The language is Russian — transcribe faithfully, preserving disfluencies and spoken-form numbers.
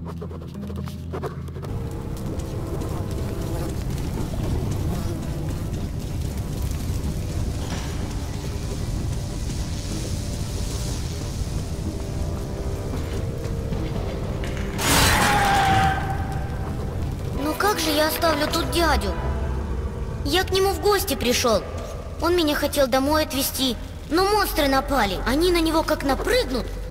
Как же я оставлю тут дядю? Я к нему в гости пришел. Он меня хотел домой отвезти, но монстры напали. Они на него как напрыгнут,